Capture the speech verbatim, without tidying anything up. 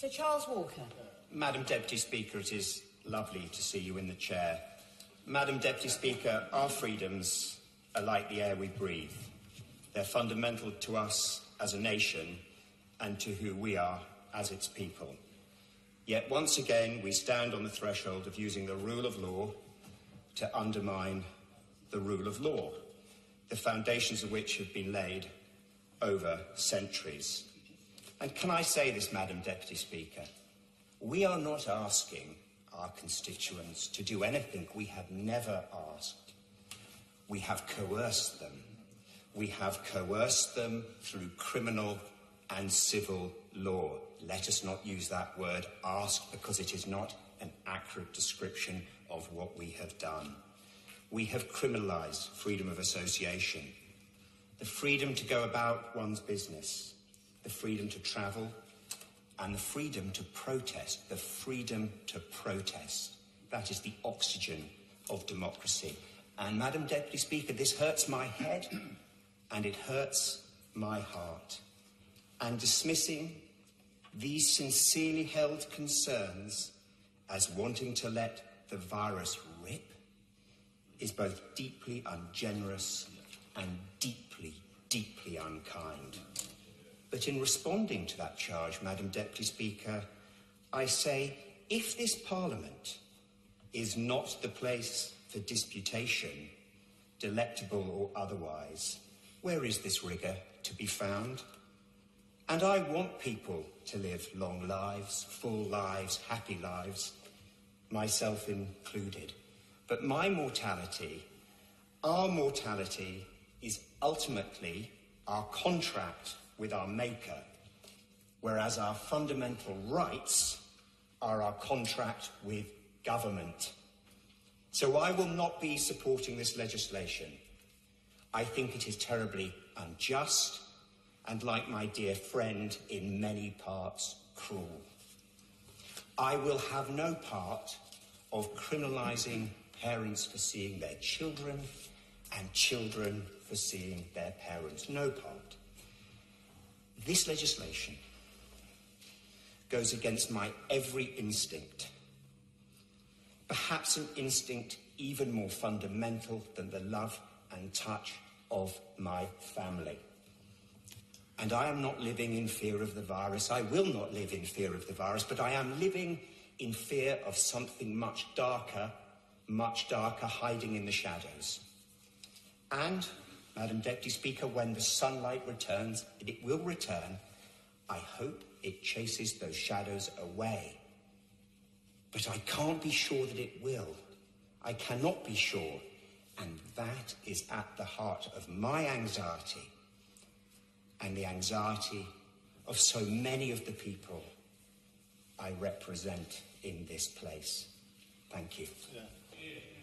Sir Charles Walker. Madam Deputy Speaker, it is lovely to see you in the chair. Madam Deputy Speaker, our freedoms are like the air we breathe. They're fundamental to us as a nation and to who we are as its people. Yet once again, we stand on the threshold of using the rule of law to undermine the rule of law, the foundations of which have been laid over centuries. And can I say this, Madam Deputy Speaker? We are not asking our constituents to do anything we have never asked. We have coerced them. We have coerced them through criminal and civil law. Let us not use that word ask, because it is not an accurate description of what we have done. We have criminalised freedom of association, the freedom to go about one's business, the freedom to travel, and the freedom to protest, the freedom to protest. That is the oxygen of democracy. And, Madam Deputy Speaker, this hurts my head and it hurts my heart. And dismissing these sincerely held concerns as wanting to let the virus rip is both deeply ungenerous and deeply, deeply unkind. But in responding to that charge, Madam Deputy Speaker, I say, if this Parliament is not the place for disputation, delectable or otherwise, where is this rigour to be found? And I want people to live long lives, full lives, happy lives, myself included. But my mortality, our mortality, is ultimately our contract with our Maker, whereas our fundamental rights are our contract with government. So I will not be supporting this legislation. I think it is terribly unjust and, like my dear friend, in many parts cruel. I will have no part of criminalising parents for seeing their children and children for seeing their parents. No part. This legislation goes against my every instinct, perhaps an instinct even more fundamental than the love and touch of my family. And I am not living in fear of the virus. I will not live in fear of the virus, but I am living in fear of something much darker, much darker, hiding in the shadows. And, Madam Deputy Speaker, when the sunlight returns, and it will return, I hope it chases those shadows away. But I can't be sure that it will. I cannot be sure. And that is at the heart of my anxiety and the anxiety of so many of the people I represent in this place. Thank you. Yeah.